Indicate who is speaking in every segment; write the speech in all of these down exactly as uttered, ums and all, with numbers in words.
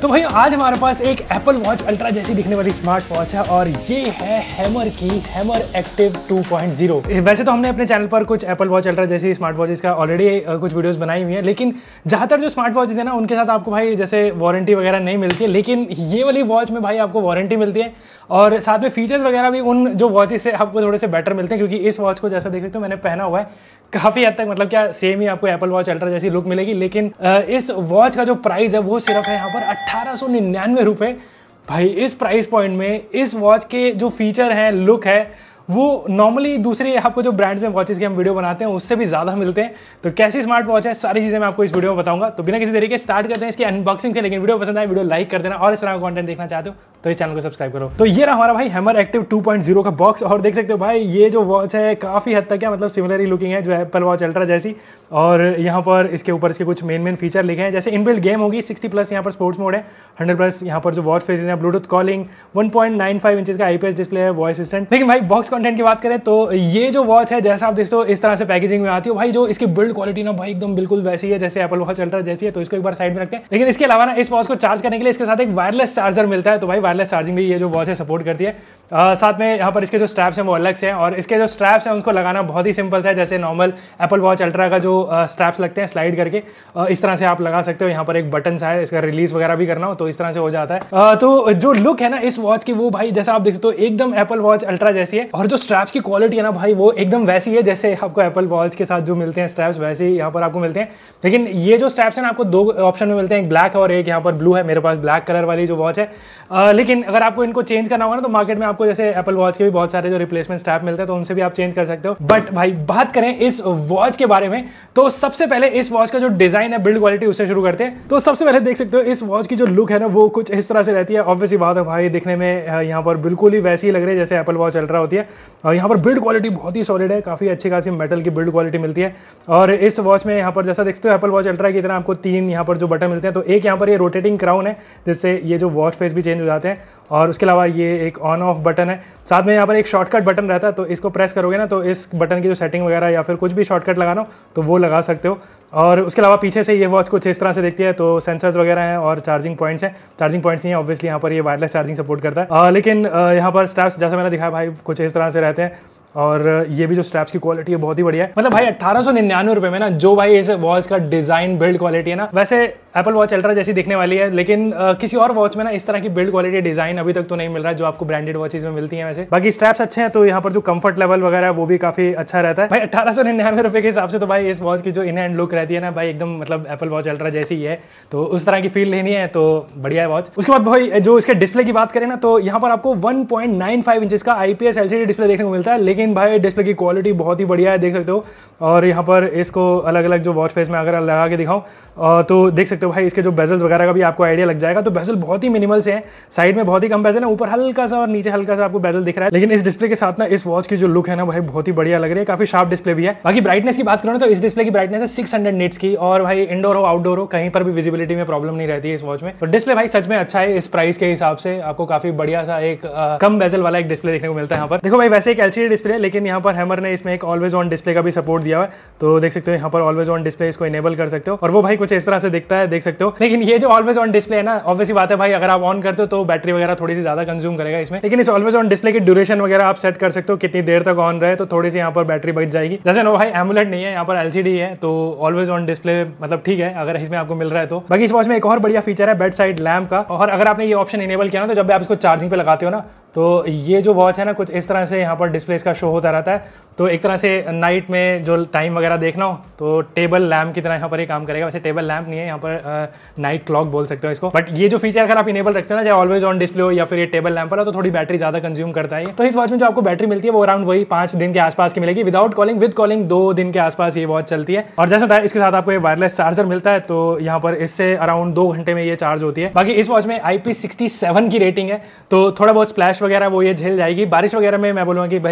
Speaker 1: तो भाई आज हमारे पास एक एप्पल वॉच अल्ट्रा जैसी दिखने वाली स्मार्ट वॉच है और ये है हैमर की Hammer active two point zero. वैसे तो हमने अपने चैनल पर कुछ एप्पल वॉच अल्ट्रा जैसी स्मार्ट वॉचेस का ऑलरेडी कुछ वीडियोस बनाई हुई हैं, लेकिन ज़्यादातर जो स्मार्ट वॉचेस है ना उनके साथ आपको भाई जैसे वारंटी वगैरह नहीं मिलती है, लेकिन ये वाली वॉच में भाई आपको वारंटी मिलती है और साथ में फीचर्स वगैरह भी उन जो वॉचेस से आपको थोड़े से बेटर मिलते हैं, क्योंकि इस वॉच को जैसा देख सकते हो मैंने पहना हुआ है, काफ़ी हद तक मतलब क्या सेम ही आपको एप्पल वॉच अल्ट्रा जैसी लुक मिलेगी। लेकिन इस वॉच का जो प्राइस है वो सिर्फ है यहाँ पर अट्ठारह सौ निन्यानवे रुपये। भाई इस प्राइस पॉइंट में इस वॉच के जो फीचर हैं, लुक है, वो नॉर्मली दूसरी आपको जो ब्रांड्स में वॉचेस की हम वीडियो बनाते हैं उससे भी ज़्यादा मिलते हैं। तो कैसी स्मार्ट वॉच है, सारी चीज़ें मैं आपको इस वीडियो में बताऊंगा। तो बिना किसी तरीके स्टार्ट करते हैं इसकी अनबॉक्सिंग से। लेकिन वीडियो पसंद आए वीडियो लाइक कर देना और इस तरह का कंटेंट देखना चाहते हो तो इस चैनल को सब्सक्राइब करो। तो ये रहा हमारा भाई Hammer active two point zero का बॉक्स और देख सकते हो भाई ये जो वॉच है काफ़ी हद तक क्या मतलब सिमिलरली लुकिंग है जो एप्पल वॉच अल्ट्रा जैसी। और यहाँ पर इसके ऊपर इसके कुछ मेन मेन फीचर लिखे हैं, जैसे इनबिल्ट गेम होगी, सिक्सटी प्लस यहाँ पर स्पोर्ट्स मोड है, हंड्रेड प्लस यहाँ पर जो वॉच फेसेस हैं, Bluetooth calling, one point nine five inches का आईपीएस डिस्प्ले है, वॉइस असिस्टेंट। लेकिन भाई बॉक्स कंटेंट की बात करें तो ये जो वॉच है जैसा आप देखते हो इस तरह से पैकेजिंग में आती है भाई। जो इसकी बिल्ड क्वालिटी ना भाई एकदम बिल्कुल वैसी है जैसे एप्पल वॉच अल्ट्रा जैसी है, तो इसको एक बार साइड में रखते हैं। लेकिन इसके अलावा ना इस वॉच को चार्ज करने के लिए इसके साथ एक वायरलेस चार्जर मिलता है, तो भाई वायरलेस चार्जिंग भी ये जो वॉच है सपोर्ट करती है। आ, साथ में यहाँ पर इसके जो स्ट्रैप्स हैं वो अलग से हैं और इसके जो स्ट्रैप्स हैं उनको लगाना बहुत ही सिंपल है, जैसे नॉर्मल एप्पल वॉच अल्ट्रा का जो स्ट्रैप्स लगते हैं स्लाइड करके आ, इस तरह से आप लगा सकते हो। यहाँ पर एक बटन है, इसका रिलीज वगैरह भी करना हो तो इस तरह से हो जाता है। आ, तो जो लुक है ना इस वॉच की वो भाई जैसा आप देख सकते हो एकदम एप्पल वॉच अल्ट्रा जैसी है और जो स्ट्रैप्स की क्वालिटी है ना भाई वो एकदम वैसी है जैसे आपको एप्पल वॉच के साथ जो मिलते हैं स्ट्रैप्स वैसे ही यहाँ पर आपको मिलते हैं। लेकिन ये जो स्ट्रैप्स हैं ना आपको दो ऑप्शन में मिलते हैं, एक ब्लैक है और एक यहाँ पर ब्लू है। मेरे पास ब्लैक कलर वाली जो वॉच है, आ, लेकिन अगर आपको इनको चेंज करना होगा ना तो मार्केट में आपको जैसे एप्पल वॉच के भी बहुत सारे जो रिप्लेसमेंट स्ट्रैप मिलते हैं तो उनसे भी आप चेंज कर सकते हो। बट भाई बात करें इस वॉच के बारे में तो सबसे पहले इस वॉच का जो डिजाइन है, बिल्ड क्वालिटी, उससे शुरू करते हैं। तो सबसे पहले देख सकते हो इस वॉच की जो लुक है ना वो कुछ इस तरह से रहती है। ऑब्वियसली बात है भाई दिखने में यहाँ पर बिल्कुल ही वैसी ही लग रही है जैसे एप्पल वॉच अल्ट्रा होती है और यहाँ पर बिल्ड क्वालिटी बहुत ही सॉलिड है, काफी अच्छी खासी मेटल की बिल्ड क्वालिटी मिलती है। और इस वॉच में यहाँ पर जैसा देखते हो एप्पल वॉच अल्ट्रा की तरह आपको तीन यहाँ पर जो बटन मिलते हैं, तो एक यहाँ पर ये रोटेटिंग क्राउन है जिससे ये जो वॉच फेस भी चेंज हो जाते हैं और उसके अलावा ये एक ऑन ऑफ बटन है। साथ में यहाँ पर एक शॉर्टकट बटन रहता है, तो इसको प्रेस करोगे ना तो इस बटन की जो सेटिंग वगैरह या फिर कुछ भी शॉर्टकट लगाना हो तो वो लगा सकते हो। और उसके अलावा पीछे से ये वॉच कुछ इस तरह से दिखती है, तो सेंसर्स वगैरह हैं और चार्जिंग पॉइंट्स हैं। चार्जिंग पॉइंट्स नहीं है ऑब्वियसली, यहाँ पर ये वायरलेस चार्जिंग सपोर्ट करता है। आ, लेकिन आ, यहाँ पर स्ट्रैप्स जैसा मैंने दिखाया भाई कुछ इस तरह से रहते हैं और ये भी जो स्ट्रैप्स की क्वालिटी है बहुत ही बढ़िया है। मतलब भाई अट्ठारह सौ निन्यानवे रुपए में ना जो भाई इस वॉच का डिजाइन बिल्ड क्वालिटी है ना, वैसे एप्पल वॉच अल्ट्रा जैसी दिखने वाली है, लेकिन आ, किसी और वॉच में ना इस तरह की बिल्ड क्वालिटी डिजाइन अभी तक तो नहीं मिल रहा है जो आपको ब्रांडेड वॉचेस में मिलती है। वैसे बाकी स्ट्रैप्स अच्छे हैं, तो यहाँ पर जो कंफर्ट लेवल वगैरह है वो भी काफी अच्छा रहता है। भाई अट्ठारह सौ निन्यानवे रुपए के हिसाब से तो भाई इस वॉच की जो इन हैंड लुक रहती है ना भाई एकदम मतलब एप्पल वॉच अल्ट्रा जैसी ही है, तो उस तरह की फील लेनी है तो बढ़िया है वॉच। उसके बाद भाई जो इसके डिस्प्ले की बात करें ना तो यहाँ पर आपको one point nine five inches का आईपीएस एलसीडी डिस्प्ले देखने को मिलता है, लेकिन भाई डिस्प्ले की क्वालिटी बहुत ही बढ़िया है, देख सकते हो। और यहाँ पर इसको अलग अलग जो वॉच फेस में अगर लगा के दिखाऊं तो देख सकते हो भाई इसके जो बेजल्स वगैरह का भी आपको आइडिया लग जाएगा। तो बेजल बहुत ही मिनिमल से हैं, साइड में बहुत ही कम बेजल है, ऊपर हल्का सा और नीचे हल्का सा आपको बेजल दिख रहा है। लेकिन इस डिस्प्ले के साथ ना इस वॉच की जो लुक है ना भाई बहुत ही बढ़िया लग रही है, काफी शार्प डिस्प्ले भी है। बाकी ब्राइटनेस की बात करो तो इस डिस्प्ले की ब्राइटनेस है सिक्स हंड्रेड निट्स की और भाई इंडोर हो आउटडोर हो कहीं पर भी विजिबिलिटी में प्रॉब्लम नहीं रहती है इस वॉच में। तो डिस्प्ले भाई सच में अच्छा है, इस प्राइस के हिसाब से आपको काफी बढ़िया सा एक आ, कम बेजल वाला एक डिस्प्ले देखने को मिलता है। यहाँ पर देखो भाई वैसे एक एलसीडी डिस्प्ले है, लेकिन यहाँ पर हैमर ने इसमें एक ऑलवेज ऑन डिस्प्ले का भी सपोर्ट दिया है, तो देख सकते हो यहाँ पर ऑलवेज ऑन डिस्प्ले इसको इनेबल कर सकते हो और वो भाई कुछ इस तरह से दिखता है, देख सकते हो। लेकिन ये जो ऑलवेज ऑन डिस्प्ले है ना ऑब्वियसली बात है भाई अगर आप ऑन करते हो तो बैटरी वगैरह थोड़ी सी ज्यादा कंज्यूम करेगा इसमें, लेकिन इस ऑलवेज ऑन डिस्प्ले की ड्यूरेशन वगैरह आप सेट कर सकते हो कितनी देर तक ऑन रहे, तो थोड़ी सी यहाँ पर बैटरी बच जाएगी। जैसे नो भाई एमुलेट नहीं है, यहाँ पर एलसीडी है, तो ऑलवेज ऑन डिस्प्ले मतलब ठीक है अगर इसमें आपको मिल रहा है तो। बाकी इस वॉच में एक और बढ़िया फीचर है बेड साइड लैम्प का, और अगर आपने ये ऑप्शन इनेबल किया ना तो जब भी आप इसको चार्जिंग पे लगाते हो ना तो ये जो वॉच है ना कुछ इस तरह से यहाँ पर डिस्प्ले का शो होता रहता है, तो एक तरह से नाइट में जो टाइम वगैरह देखना हो तो टेबल लैम्प की तरह यहाँ पर ये काम करेगा। वैसे टेबल लैम्प नहीं है, यहाँ पर नाइट क्लॉक बोल सकते हो इसको, बट ये जो फीचर अगर आप इनेबल रखते हो ना चाहे ऑलवेज ऑन डिस्प्ले हो या फिर ये टेबल लैम्प वाला, तो थोड़ी बैटरी ज्यादा कंज्यूम करता है। तो इस वॉच में जो आपको बैटरी मिलती है वो अराउंड वही पांच दिन के आसपास की मिलेगी, विदाउट कॉलिंग, विद कॉलिंग दो दिन के आसपास ये वॉच चलती है। और जैसा था इसके साथ आपको ये वायरलेस चार्जर मिलता है, तो यहाँ पर इससे अराउंड दो घंटे में ये चार्ज होती है। बाकी इस वॉच में आई पी सिक्सटी सेवन की रेटिंग है, तो थोड़ा बहुत स्प्लैश वगैरह वो ये झेल जाएगी। बारिश वगैरह में मैं बोलूँगा कि भाई इसको थोड़ा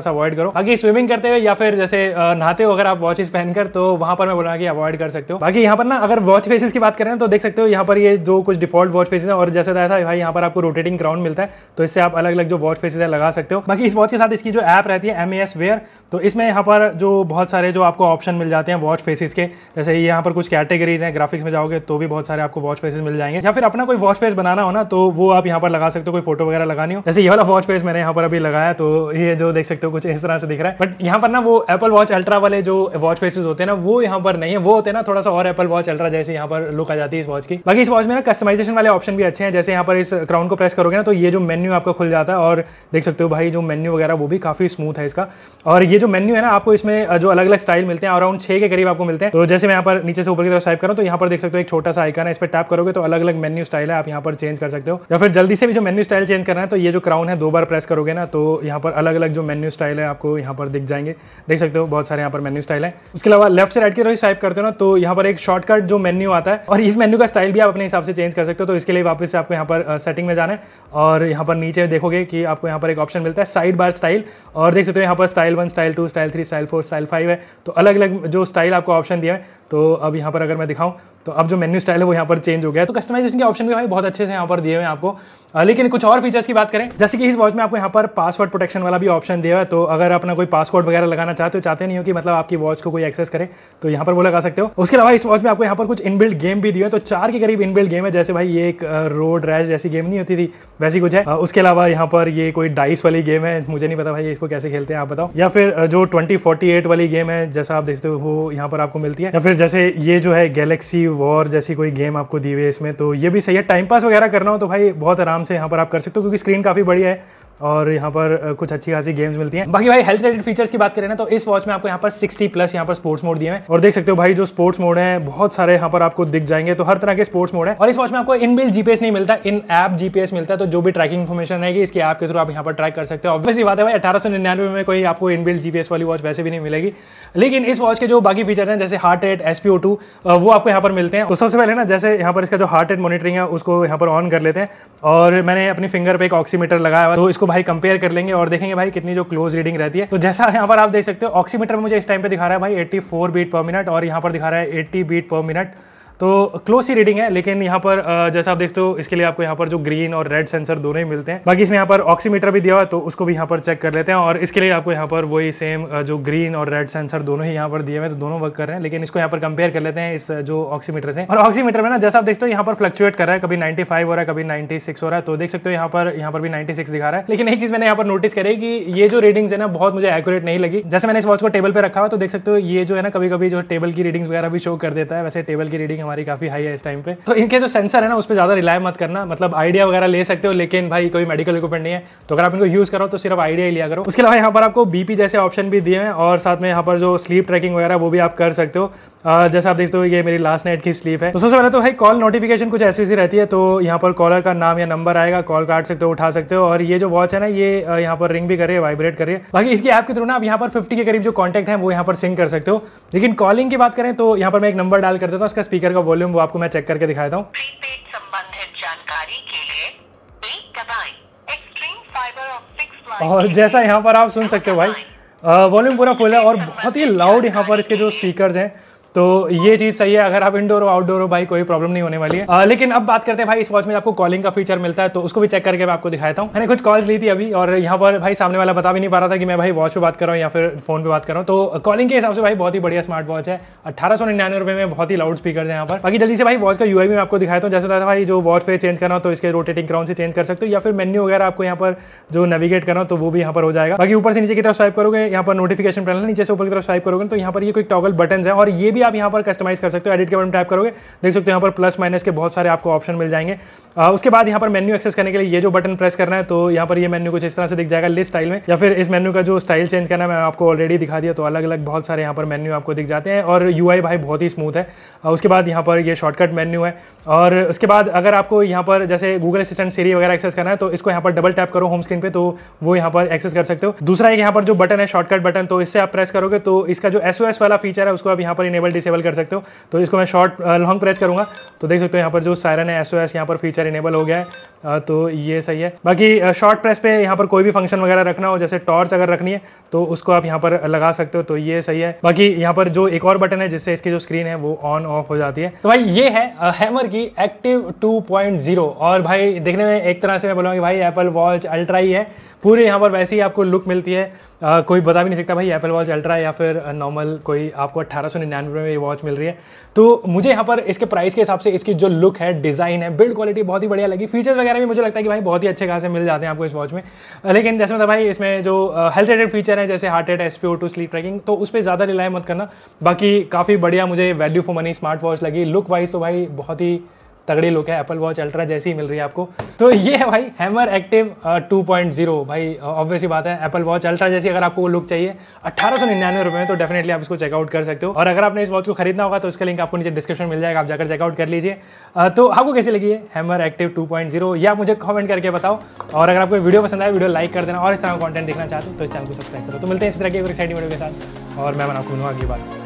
Speaker 1: सा अवॉइड करो। बाकी स्विमिंग करते हुए या फिर जैसे नहाते हो अगर आप वॉचेस पहनकर, तो वहां पर मैं बोलूंगा कि अवॉइड कर सकते हो। बाकी यहाँ पर ना अगर वॉच फेसेस की बात करें तो देख सकते हो यहाँ पर ये जो कुछ डिफॉल्ट वॉच फेसेस है, और जैसे था भाई यहाँ पर आपको रोटेटिंग क्राउन मिलता है, तो इससे आप अलग अलग जो वॉच फेसेस है लगा सकते हो। बाकी इस वॉच के साथ इसकी जो ऐप रहती है एम ए एस वेयर, तो इसमें यहाँ पर जो बहुत सारे जो आपको ऑप्शन मिल जाते हैं वॉच फेसेस के, जैसे यहाँ पर कुछ कैटेगरीज हैं, ग्राफिक्स में जाओगे तो भी बहुत सारे आपको वॉच फेसेस मिल जाएंगे, या फिर अपना कोई वॉच फेस बनाना हो ना तो वो आप यहाँ पर लगा सकते हो, कोई फोटो वगैरह लगानी हो। जैसे ये वाला वॉच फेस मैंने यहाँ पर अभी लगाया, तो ये जो देख सकते हो कुछ इस तरह से दिख रहा है। बट यहाँ पर ना वो एप्पल वॉच अल्ट्रा वाले जो वॉच फेसेस होते हैं ना वो यहाँ पर नहीं है, वो होते हैं ना थोड़ा सा और एप्पल वॉच अल्ट्रा जैसे यहाँ पर लुक आ जाती है इस वॉच की। बाकी इस वॉच में ना कस्टमाइजेशन वाले ऑप्शन भी अच्छे हैं, जैसे यहाँ पर इस क्राउन को प्रेस करोगे ना तो ये जो मेन्यू आपका खुल जाता है, और देख सकते हो भाई जो मेन्यू वगैरह वो भी काफी स्मूथ है इसका। और ये जो मेन्यू है ना आपको इसमें जो अलग अलग स्टाइल मिलते हैं, अराउंड छह के करीब आपको मिलते हैं। तो जैसे मैं यहाँ पर नीचे से ऊपर की तरफ स्वाइप करूँ तो यहाँ पर देख सकते हो एक छोटा सा आइकन है, इस पर टैप करोगे तो अलग अलग मेन्यू स्टाइल है, आप यहाँ पर चेंज कर सकते हो। या फिर जल्दी से भी जो मेन्यू स्टाइल चेंज करना है तो ये जो क्राउन है दो बार प्रेस करोगे ना तो यहाँ पर अलग अलग जो मेन्यू स्टाइल है आपको यहाँ पर दिख जाएंगे, देख सकते हो बहुत सारे यहाँ पर मेन्यू स्टाइल है। उसके अलावा लेफ्ट से राइट की तरफ स्वाइप करते हो ना तो यहाँ पर एक शॉर्टकट जो मेन्यू आता है, और इस मेन्यू का स्टाइल भी आप अपने हिसाब से चेंज कर सकते हो। तो इसके लिए वापस से आपको यहाँ पर सेटिंग में जाना है, और यहाँ पर नीचे देखोगे कि आपको यहाँ पर एक ऑप्शन मिलता है साइड बार स्टाइल, और देख सकते हो यहाँ पर style one, style two, style three, style four, style five है। तो अलग अलग जो स्टाइल आपको ऑप्शन दिया है, तो अब यहाँ पर अगर मैं दिखाऊं तो अब जो मेन्यू स्टाइल है वो यहाँ पर चेंज हो गया है। तो कस्टमाइजेशन के ऑप्शन भी भाई बहुत अच्छे से यहाँ पर दिए हुए हैं आपको। लेकिन कुछ और फीचर्स की बात करें, जैसे कि इस वॉच में आपको यहाँ पर पासवर्ड प्रोटेक्शन वाला भी ऑप्शन दिया है, तो अगर अपना कोई पासवर्ड वगैरह लगाना चाहते हो, चाहते नहीं हो कि मतलब आपकी वॉच को कोई एक्सेस करे, तो यहाँ पर वो लगा सकते हो। उसके अलावा इस वॉच में आपको यहाँ पर कुछ इनबिल्ट गेम भी दिए हैं, तो चार के करीब इनबिल्ट गेम है, जैसे भाई ये एक रोड रैश जैसी गेम नहीं होती थी वैसी कुछ है। उसके अलावा यहाँ पर ये कोई डाइस वाली गेम है, मुझे नहीं पता भाई इसको कैसे खेलते हैं आप बताओ। या फिर जो ट्वेंटी फोर्टी एट वाली गेम है जैसा आप देखते हो वो यहाँ पर आपको मिलती है। या फिर जैसे ये जो है गैलेक्सी वॉर जैसी कोई गेम आपको दी हुई है इसमें, तो ये भी सही है। टाइम पास वगैरह करना हो तो भाई बहुत आराम से यहाँ पर आप कर सकते हो, क्योंकि स्क्रीन काफी बढ़िया है और यहाँ पर कुछ अच्छी खासी गेम्स मिलती हैं। बाकी भाई हेल्थ रिलेटेड फीचर्स की बात करें ना तो इस वॉच में आपको यहाँ पर सिक्सटी प्लस यहाँ पर स्पोर्ट्स मोड दिए हैं, और देख सकते हो भाई जो स्पोर्ट्स मोड है बहुत सारे यहाँ पर आपको दिख जाएंगे, तो हर तरह के स्पोर्ट्स मोड है। और इस वॉच में आपको इनबिल्ट जीपीएस नहीं मिलता, इन ऐप जीपीएस मिलता है, तो जो भी ट्रैकिंग इन्फॉर्मेशन रहेगी इसके ऐप के थ्रू आप यहाँ पर ट्रैक कर सकते हो। ऑब्वियसली बात है भाई अठारह सौ निन्यानवे में कोई आपको इनबिल्ट जीपीएस वाली वॉच वैसे भी नहीं मिलेगी। लेकिन इस वॉच के जो बाकी फीचर हैं जैसे heart rate, S P O two, वो आपको यहाँ पर मिलते हैं। तो सबसे पहले ना जैसे यहाँ पर इसका जो हार्ट रेट मॉनिटरिंग है उसको यहाँ पर ऑन कर लेते हैं, और मैंने अपनी फिंगर पे एक ऑक्सीमीटर लगाया हुआ, तो इसको भाई कंपेयर कर लेंगे और देखेंगे भाई कितनी जो क्लोज रीडिंग रहती है। तो जैसा यहाँ पर आप देख सकते हो ऑक्सीमीटर में मुझे इस टाइम पे दिखा रहा है भाई eighty four beat per minute, और यहाँ पर दिखा रहा है एट्टी बीट पर मिनट, तो क्लोज सी रीडिंग है। लेकिन यहाँ पर जैसा आप देखते हो इसके लिए आपको यहाँ पर जो ग्रीन और रेड सेंसर दोनों ही मिलते हैं। बाकी इसमें यहाँ पर ऑक्सीमीटर भी दिया हुआ है, तो उसको भी यहाँ पर चेक कर लेते हैं, और इसके लिए आपको यहाँ पर वही सेम जो ग्रीन और रेड सेंसर दोनों ही यहाँ पर दिए हुए हैं, तो दोनों वर्क कर रहे हैं। लेकिन इसको यहाँ पर कंपेयर कर लेते हैं इस जो ऑक्सीमीटर से। और ऑक्सीमीटर में ना जैसा आप देखते हो यहाँ पर फ्लक्चुएट कर रहा है, कभी नाइन्टी फाइव हो रहा है, कभी नाइन्टी सिक्स हो रहा है, तो देख सकते हो यहाँ पर यहाँ पर भी नाइन्टी सिक्स दिखा रहा है। लेकिन एक चीज मैंने यहाँ पर नोटिस करी कि ये जो रीडिंग्स है ना बहुत मुझे एक्यूरेट नहीं लगी। जैसे मैंने इस वॉच को टेबल पे रखा हुआ, तो देख सकते हो ये जो है ना कभी कभी जो टेबल की रीडिंग्स वगैरह भी शो कर देता है। वैसे टेबल की रीडिंग हमारी काफी हाई है टाइम पे, तो इनके जो सेंसर है ना उस पर ज्यादा रिलाय मत करना, मतलब आइडिया वगैरह ले सकते हो, लेकिन भाई कोई मेडिकल इक्विपमेंट नहीं है, तो अगर आप इनको यूज करो तो सिर्फ आइडिया ही लिया करो। उसके अलावा यहाँ पर आपको बीपी जैसे ऑप्शन भी दिए हैं, और साथ में यहाँ पर जो स्लीप ट्रैकिंग वगैरह वो भी आप कर सकते हो। Uh, जैसा आप देखते हो ये मेरी लास्ट नाइट की स्लीप है। तो सबसे पहले तो भाई कॉल नोटिफिकेशन कुछ ऐसी सी रहती है, तो यहाँ पर कॉलर का नाम या नंबर आएगा, कॉल काट सकते हो, उठा सकते हो। और ये जो वॉच है ना ये यहाँ पर रिंग भी कर रही है, वाइब्रेट कर रही है। बाकी इसकी ऐप के थ्रू ना आप यहाँ पर फिफ्टी के करीब जो कॉन्टैक्ट है वो यहाँ पर सिंक कर सकते हो। लेकिन कॉलिंग की बात करें तो यहाँ पर मैं एक नंबर डाल कर देता हूँ, उसका स्पीकर का वॉल्यूम वो आपको मैं चेक करके दिखाता हूँ। और जैसा यहाँ पर आप सुन सकते हो भाई वॉल्यूम पूरा फुल है, और बहुत ही लाउड यहाँ पर इसके जो स्पीकर्स हैं, तो ये चीज सही है। अगर आप इंडोर हो आउटडोर हो भाई कोई प्रॉब्लम नहीं होने वाली है। आ, लेकिन अब बात करते हैं भाई इस वॉच में आपको कॉलिंग का फीचर मिलता है, तो उसको भी चेक करके मैं आपको दिखाता हूँ। मैंने कुछ कॉल्स ली थी अभी, और यहाँ पर भाई सामने वाला बता भी नहीं पा रहा था कि मैं भाई वॉच पे बात कर रहा हूँ या फिर फोन पे बात कर रहा हूँ। तो कॉलिंग के हिसाब से भाई बहुत ही बढ़िया स्मार्ट वॉच है। अठारह सौ निन्यानवे रुपए में बहुत ही लाउड स्पीकर है यहाँ पर। बाकी जल्दी से भाई वॉच का यूआई भी मैं आपको दिखाता हूँ। जैसे था भाई जो वॉच पे चेंज करना हो तो इसके रोटेटिंग क्राउन से चेंज कर सकते हो, या फिर मेन्यू वगैरह आपको यहाँ पर जो नेविगेट करना हो तो वो भी यहाँ पर हो जाएगा। बाकी ऊपर से नीचे की तरफ स्वाइप करोगे यहाँ पर नोटिफिकेशन पैनल, नीचे से ऊपर की तरफ स्वाइप करोगे तो यहाँ पर ये कोई टॉगल बटन है, और ये भी आप यहाँ पर कस्टमाइज कर सकते हो। एडिट के बटन टैप करोगे देख सकते हो यहाँ पर प्लस माइनस के बहुत सारे आपको ऑप्शन मिल जाएंगे। आ, उसके बाद यहाँ पर मेन्यू एक्सेस करने के लिए ये जो बटन प्रेस करना है, तो यहाँ पर ये मेन्यू कुछ इस तरह से दिख जाएगा लिस्ट स्टाइल में, या फिर इस मेन्यू का जो स्टाइल चेंज करना है मैं आपको ऑलरेडी दिखा दिया। तो अलग अलग बहुत सारे यहाँ पर मेन्यू आपको दिख जाते हैं, और यूआई भाई बहुत ही स्मूथ है। आ, उसके बाद यहाँ पर ये शॉर्टकट मेन्यू है, और उसके बाद अगर आपको यहाँ पर जैसे गूगल असिस्टेंट, सीरी वगैरह एक्सेस करना है तो इसको यहाँ पर डबल टैप करो होम स्क्रीन पे, तो वो यहाँ पर एक्सेस कर सकते हो। दूसरा एक यहाँ पर जो बटन है शॉर्टकट बटन, तो इससे आप प्रेस करोगे तो इसका जो एसओएस वाला फीचर है उसको आप यहाँ पर इनेबल इनेबल डिसेबल कर सकते हो। तो इसको मैं शॉर्ट लॉन्ग प्रेस करूँगा तो देख सकते हो यहाँ पर जो सायरन है एस ओ एस यहाँ पर फीचर इनेबल हो गया है, तो ये सही है। बाकी शॉर्ट प्रेस पे यहाँ पर कोई भी फंक्शन वगैरह रखना हो, जैसे टॉर्च अगर रखनी है तो उसको आप यहाँ पर लगा सकते हो, तो ये सही है। बाकी यहाँ पर जो एक और बटन है जिससे इसकी जो स्क्रीन है वो ऑन ऑफ हो जाती है। तो भाई ये है हैमर की एक्टिव टू पॉइंट ज़ीरो। और भाई देखने में एक तरह से मैं बोलूँगा कि भाई एप्पल वॉच अल्ट्रा ही है, पूरे यहाँ पर वैसे ही आपको लुक मिलती है। आ, कोई बता भी नहीं सकता भाई एप्पल वॉच अल्ट्रा या फिर नॉर्मल कोई आपको अट्ठारह सौ निन्यानवे में ये वॉच मिल रही है। तो मुझे यहाँ पर इसके प्राइस के हिसाब से इसकी जो लुक है, डिज़ाइन है, बिल्ड क्वालिटी बहुत ही बढ़िया लगी। फीचर्स वगैरह भी मुझे लगता है कि भाई बहुत ही अच्छे खासे मिल जाते हैं आपको इस वॉच में। लेकिन जैसे मतलब भाई इसमें जो हेल्थ रिलेटेड फीचर है जैसे heart rate, S P O two, sleep tracking, तो उस पर ज़्यादा रिलाई मत करना। बाकी काफ़ी बढ़िया मुझे value for money smart watch लगी। लुक वाइज तो भाई बहुत ही तगड़ी लुक है, एप्पल वॉच अल्ट्रा जैसी ही मिल रही है आपको। तो ये है भाई Hammer active two point zero. भाई ऑब्वियस ही बात है, एप्पल वॉच अल्ट्रा जैसी अगर आपको वो लुक चाहिए अट्ठारह सौ निन्यानवे रुपए में, तो डेफिनेटली आप इसको चेकआउट कर सकते हो। और अगर आपने इस वॉच को खरीदना होगा तो उसका लिंक आपको नीचे डिस्क्रिप्शन मिल जाएगा, आप जाकर चेकआउट कर लीजिए। तो आपको कैसी लगी है Hammer active two point zero, या मुझे कमेंट करके बताओ। और अगर आपको वीडियो पसंद आए वीडियो लाइक कर देना, और इस तरह का कंटेंट देखना चाहते हो तो इस चैनल को सब्सक्राइब करो। तो मिलते हैं इस तरह की एक एक्साइटिंग वीडियो के साथ, और मैं आपको मिलूंगा अगली बार।